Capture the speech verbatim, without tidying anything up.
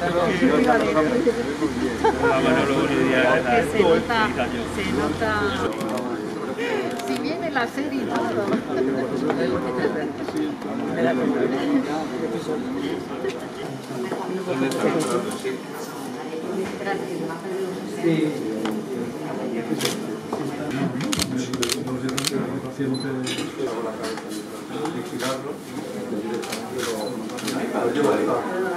se nota, se nota. Si viene la serie y todo. Sí.